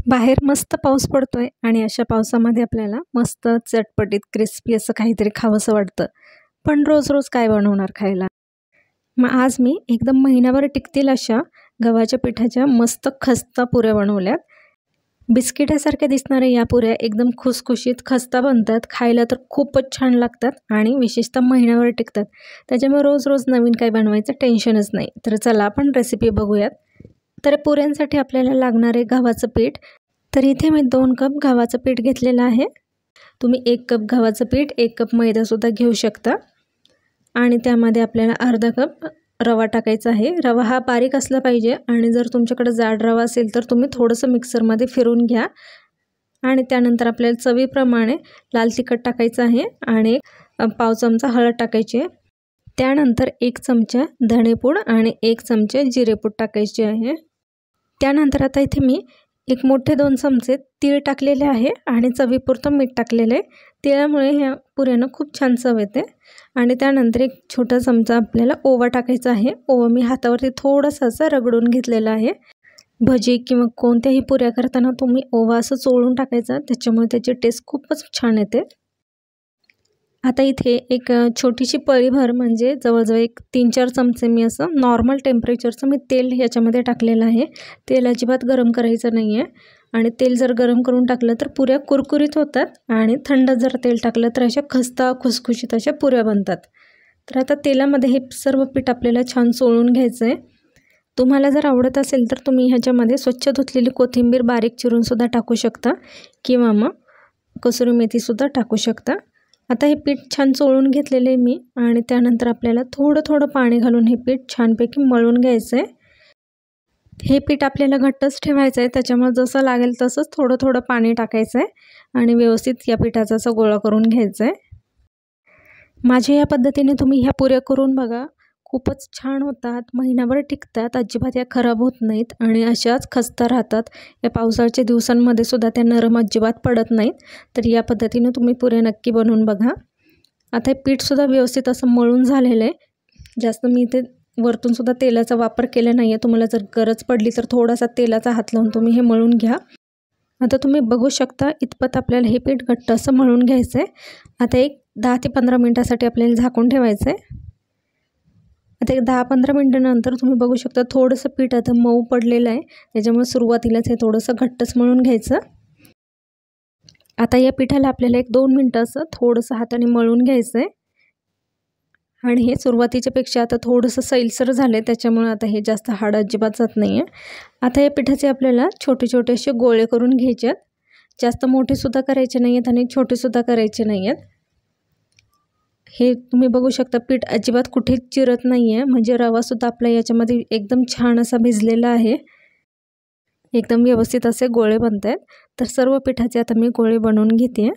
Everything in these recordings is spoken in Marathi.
बाहेर मस्त पाऊस पडतोय आणि अशा पावसामध्ये आपल्याला मस्त चटपटीत क्रिस्पी असं काहीतरी खावंसं वाटतं. पण रोज रोज काय बनवणार खायला? मग आज मी एकदम महिनाभर टिकतील अशा गव्हाच्या पिठाच्या मस्त खस्ता पुऱ्या बनवल्यात. बिस्किटासारख्या दिसणाऱ्या या पुऱ्या एकदम खुसखुशीत खस्ता बनतात. खायला तर खूपच छान लागतात आणि विशेषतः महिनाभर टिकतात. त्याच्यामुळे रोज रोज नवीन काय बनवायचं टेन्शनच नाही. तर चला आपण रेसिपी बघूयात. तर पुऱ्यांसाठी आपल्याला लागणारे गव्हाचं पीठ. तर इथे मी 2 कप गव्हाचं पीठ घेतलेलं आहे. तुम्ही 1 कप गव्हाचं पीठ 1 कप मैदासुद्धा घेऊ शकता. आणि त्यामध्ये आपल्याला अर्धा कप रवा टाकायचा आहे. रवा हा बारीक असला पाहिजे आणि जर तुमच्याकडे जाड रवा असेल तर तुम्ही थोडंसं मिक्सरमध्ये फिरून घ्या. आणि त्यानंतर आपल्याला चवीप्रमाणे लाल तिखट टाकायचं आहे आणि पाव चमचा हळद टाकायची आहे. त्यानंतर 1 चमचा धणेपूड आणि 1 चमचा जिरेपूड टाकायचे आहे. त्यानंतर आता इथे मी एक मोठे 2 चमचे तीळ टाकलेले आहे आणि चवीपुरतं मीठ टाकलेलं आहे. तिळामुळे ह्या पुऱ्यांना खूप छान चव येते. आणि त्यानंतर 1 छोटा चमचा आपल्याला ओवा टाकायचा आहे. ओवा मी हातावरती थोडंसं असं रगडून घेतलेलं आहे. भजी किंवा कोणत्याही पुऱ्या करताना तुम्ही ओवा असं चोळून टाकायचा, त्याच्यामुळे त्याची टेस्ट खूपच छान येते. आता इथे एक छोटीशी पळीभर म्हणजे जवळजवळ 3-4 चमचे मी असं नॉर्मल टेम्परेचरचं मी तेल याच्यामध्ये टाकलेलं आहे. तेल अजिबात गरम करायचं नाही आहे. आणि तेल जर गरम करून टाकलं तर पुऱ्या कुरकुरीत होतात आणि थंड जर तेल टाकलं तर अशा खस्ता खुसखुशीत अशा पुऱ्या बनतात. तर आता तेलामध्ये हे सर्व पीठ आपल्याला छान चोळून घ्यायचं आहे. तुम्हाला जर आवडत असेल तर तुम्ही ह्याच्यामध्ये स्वच्छ धुतलेली कोथिंबीर बारीक चिरूनसुद्धा टाकू शकता किंवा मग कसुरी मेथीसुद्धा टाकू शकता. आता हे पीठ छान चोळून घेतलेलं आहे मी आणि त्यानंतर आपल्याला थोडं थोडं पाणी घालून हे पीठ छानपैकी मळून घ्यायचं आहे. हे पीठ आपल्याला घट्टच ठेवायचं आहे, त्याच्यामुळे जसं लागेल तसंच थोडं थोडं पाणी टाकायचं आहे आणि व्यवस्थित या पिठाचा असा गोळा करून घ्यायचा आहे. माझ्या या पद्धतीने तुम्ही ह्या पुऱ्या करून बघा, खूपच छान होतात, महिनाभर टिकतात, अजिबात या खराब होत नाहीत आणि अशाच खस्ता राहतात. या पावसाळ्याच्या दिवसांमध्ये सुद्धा त्या नरम अजिबात पडत नाहीत. तर या पद्धतीने तुम्ही पुऱ्या नक्की बनवून बघा. आता हे पीठसुद्धा व्यवस्थित असं मळून झालेलं आहे. जास्त मी इथे वरतून सुद्धा तेलाचा वापर केला नाही आहे. तुम्हाला जर गरज पडली तर थोडासा तेलाचा हात लावून तुम्ही हे मळून घ्या. आता तुम्ही बघू शकता इतपत आपल्याला हे पीठ घट्ट असं मळून घ्यायचं आहे. आता एक 10 ते 15 मिनटासाठी आपल्याला झाकून ठेवायचं आहे. आता एक 10-15 मिनटानंतर तुम्ही बघू शकता थोडंसं पीठ आता मऊ पडलेलं आहे. त्याच्यामुळे सुरुवातीलाच हे थोडंसं घट्टच मळून घ्यायचं. आता या पिठाला आपल्याला एक 2 मिनटं असं थोडंसं हाताने मळून घ्यायचं आहे. आणि हे सुरुवातीच्यापेक्षा आता थोडंसं सैलसर झालं आहे, त्याच्यामुळे आता हे जास्त हाड अजिबात जात नाही आहे. आता या पिठाचे आपल्याला छोटे छोटे असे गोळे करून घ्यायचे आहेत. जास्त मोठेसुद्धा करायचे नाही आहेत आणि छोटेसुद्धा करायचे नाही आहेत. हे तुम्ही बघू शकता पीठ अजिबात कुठेच चिरत नाही आहे, म्हणजे रवासुद्धा आपला याच्यामध्ये एकदम छान असा भिजलेला आहे. एकदम व्यवस्थित असे गोळे बनत आहेत. तर सर्व पिठाचे आता मी गोळे बनवून घेते.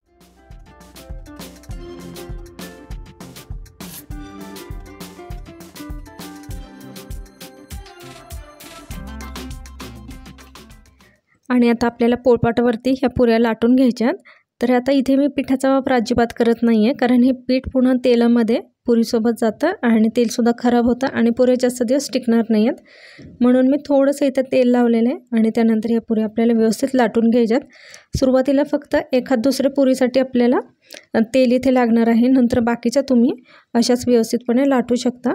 आणि आता आपल्याला पोळपाटावरती ह्या पुऱ्या लाटून घ्यायच्यात. तर आता इथे मी पिठाचा वापर अजिबात करत नाही आहे, कारण हे पीठ पुन्हा तेलामध्ये पुरीसोबत जातं आणि तेलसुद्धा खराब होतं आणि पुऱ्या जास्त दिवस टिकणार नाही आहेत. म्हणून मी थोडंसं इथं तेल लावलेलं आहे आणि त्यानंतर ह्या पुऱ्या आपल्याला व्यवस्थित लाटून घ्यायच्यात. सुरुवातीला फक्त एखाद दुसऱ्या पुरीसाठी आपल्याला तेल इथे लागणार आहे, नंतर बाकीच्या तुम्ही अशाच व्यवस्थितपणे लाटू शकता.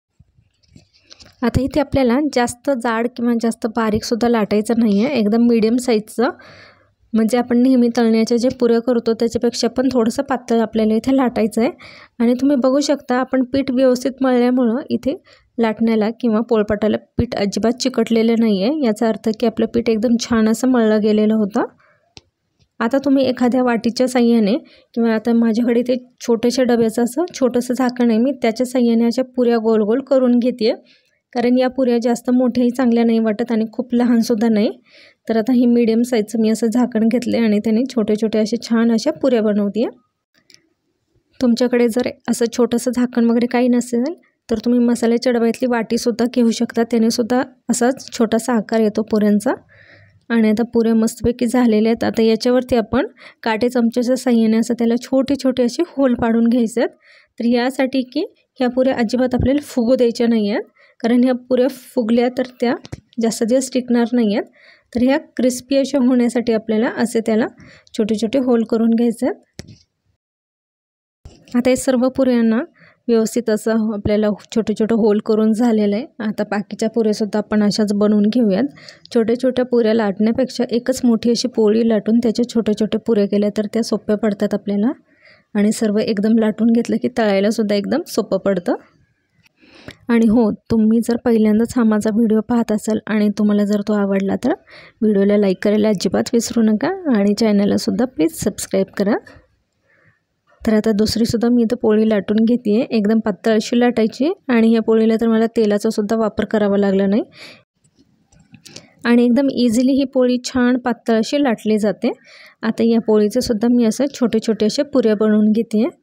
आता इथे आपल्याला जास्त जाड किंवा जास्त बारीकसुद्धा लाटायचं नाही आहे, एकदम मीडियम साईजचं, म्हणजे आपण नेहमी तळण्याच्या जे पुऱ्या करतो त्याच्यापेक्षा पण थोडंसं पातळ आपल्याला इथे लाटायचं आहे. आणि तुम्ही बघू शकता आपण पीठ व्यवस्थित मळल्यामुळं इथे लाटण्याला किंवा पोळपाटाला पीठ अजिबात चिकटलेलं नाही आहे. याचा अर्थ की आपलं पीठ एकदम छान असं मळलं गेलेलं होतं. आता तुम्ही एखाद्या वाटीच्या साह्याने किंवा आता माझ्याकडे ते छोट्याशा डब्याचं असं छोटंसं झाकण आहे, मी त्याच्या साह्याने अशा पुऱ्या गोल गोल करून घेते, कारण या पुऱ्या जास्त मोठ्याही चांगल्या नाही वाटत आणि खूप लहानसुद्धा नाही. तर आता ही मीडियम साईजचं मी असं झाकण घेतले आणि त्याने छोटे छोटे असे छान अशा पुऱ्या बनवते. तुमच्याकडे जर असं छोटंसं झाकण वगैरे काही नसेल तर तुम्ही मसाल्याच्या डब्यातली वाटीसुद्धा घेऊ शकता, त्यानेसुद्धा असाच छोटासा आकार येतो पुऱ्यांचा. आणि आता पुऱ्या मस्तपैकी झालेल्या आहेत. आता याच्यावरती आपण काटे चमच्याच्या साह्याने असं त्याला छोटे छोटे असे होल पाडून घ्यायचे आहेत. तर यासाठी की ह्या पुऱ्या अजिबात आपल्याला फुगू द्यायच्या नाही आहेत, कारण ह्या पुऱ्या फुगल्या तर त्या जास्त दिवस टिकणार नाही आहेत. तर ह्या क्रिस्पी अशा होण्यासाठी आपल्याला असे त्याला छोटे छोटे होल करून घ्यायचे। आता हे सर्व पुऱ्यांना व्यवस्थित असं आपल्याला छोटे छोटे होल करून झालेलं आहे। आता बाकीच्या पुऱ्यासुद्धा आपण अशाच बनवून घेऊयात। छोट्या छोट्या पुऱ्या लाटण्यापेक्षा एकच मोठी अशी पोळी लाटून त्याचे छोटे छोटे पुऱ्या केल्या तर त्या सोप्या पडतात आपल्याला, आणि सर्व एकदम लाटून घेतलं की तळायलासुद्धा एकदम सोपं पडतं। आणि हो, तुम्ही जर पहिल्यांदाच हा माझा व्हिडिओ पाहत असाल आणि तुम्हाला जर तो आवडला तर व्हिडिओला लाईक करायला अजिबात विसरू नका आणि चॅनललासुद्धा प्लीज सबस्क्राईब करा। तर आता दुसरीसुद्धा मी इथं पोळी लाटून घेते आहे। एकदम पातळ अशी लाटायची आणि ह्या पोळीला तर मला तेलाचासुद्धा वापर करावा लागला नाही आणि एकदम इझिली ही पोळी छान पातळ अशी लाटली जाते। आता या पोळीचेसुद्धा मी असं छोटे छोटे असे पुऱ्या बनवून घेते आहे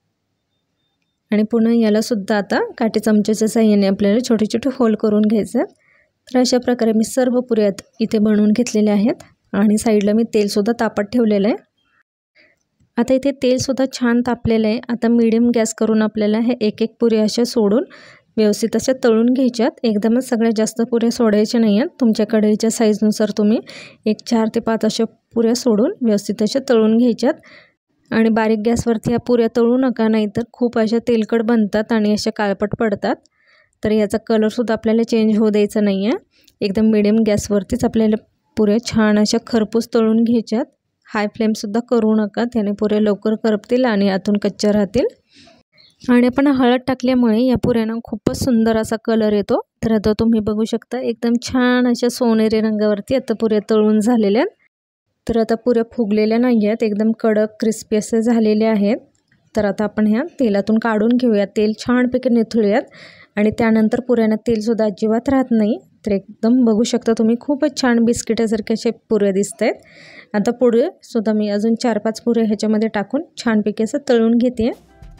आणि पुन्हा यालासुद्धा आता काटे चमच्याच्या साहाय्याने आपल्याला छोटे छोटे होल करून घ्यायचे। तर अशा प्रकारे मी सर्व पुऱ्या इथे बनवून घेतलेल्या आहेत आणि साईडला मी तेलसुद्धा तापत ठेवलेलं आहे। आता इथे तेलसुद्धा छान तापलेलं आहे। आता मीडियम गॅस करून आपल्याला हे एक एक पुऱ्या अशा सोडून व्यवस्थित अशा तळून घ्यायच्यात। एकदमच सगळ्या जास्त पुऱ्या सोडायच्या नाही आहेत। तुमच्या कढईच्या साईजनुसार तुम्ही एक 4 ते 5 अशा पुऱ्या सोडून व्यवस्थित अशा तळून घ्यायच्यात आणि बारीक गॅसवरती ह्या पुऱ्या तळू नका, नाहीतर खूप अशा तेलकट बनतात आणि अशा काळपट पडतात। तर याचा कलरसुद्धा आपल्याला चेंज होऊ द्यायचा नाही आहे। एकदम मीडियम गॅसवरतीच आपल्याला पुऱ्या छान अशा खरपूस तळून घ्यायच्यात। हाय फ्लेमसुद्धा करू नका, त्याने पुऱ्या लवकर करपतील आणि आतून कच्च्या राहतील। आणि आपण हळद टाकल्यामुळे या पुऱ्यांना खूपच सुंदर असा कलर येतो। तर आता तुम्ही बघू शकता एकदम छान अशा सोनेरी रंगावरती आता पुऱ्या तळून झालेल्या आहेत। तर आता पुऱ्या फुगलेल्या नाही आहेत, एकदम कडक क्रिस्पी असे झालेले आहेत। तर आता आपण ह्या तेलातून काढून घेऊयात, तेल छानपैकी निथळूयात आणि त्यानंतर पुऱ्यांना तेलसुद्धा अजिबात राहत नाही। तर एकदम बघू शकता तुम्ही खूपच छान बिस्किटासारखे असे पुऱ्या दिसत आहेत। आता पुढे सुद्धा मी अजून 4-5 पुऱ्या ह्याच्यामध्ये टाकून छानपैकी असं तळून घेते।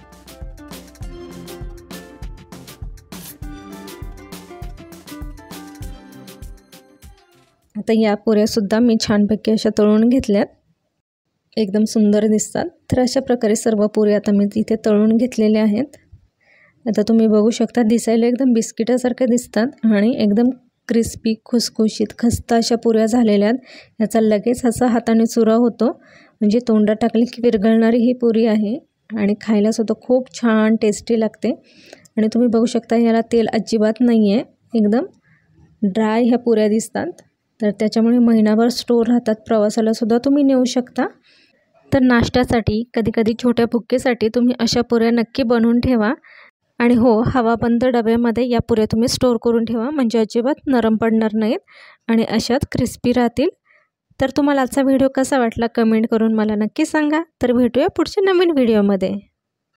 आता या पुऱ्यासुद्धा मी छानपैकी अशा तळून घेतल्यात, एकदम सुंदर दिसतात। तर अशा प्रकारे सर्व पुऱ्या आता मी इथे तळून घेतलेल्या आहेत। आता तुम्ही बघू शकता दिसायला एकदम बिस्किटासारखे दिसतात आणि एकदम क्रिस्पी खुसखुशीत खस्ता अशा पुऱ्या झालेल्या आहेत। याचा लगेच असा हाताने चुरा होतो, म्हणजे तोंडात टाकली की विरघळणारी ही पुरी आहे आणि खायलासुद्धा खूप छान टेस्टी लागते। आणि तुम्ही बघू शकता याला तेल अजिबात नाही आहे, एकदम ड्राय ह्या पुऱ्या दिसतात। तर त्याच्यामुळे महिनाभर स्टोर राहतात, प्रवासालासुद्धा तुम्ही नेऊ शकता। तर नाश्त्यासाठी कधीकधी छोट्या भुकेसाठी तुम्ही अशा पुऱ्या नक्की बनवून ठेवा आणि हो, हवाबंद डब्यामध्ये या पुऱ्या तुम्ही स्टोर करून ठेवा, म्हणजे अजिबात नरम पडणार नाहीत आणि अशाच क्रिस्पी राहतील। तर तुम्हाला आजचा व्हिडिओ कसा वाटला कमेंट करून मला नक्की सांगा। तर भेटूया पुढच्या नवीन व्हिडिओमध्ये।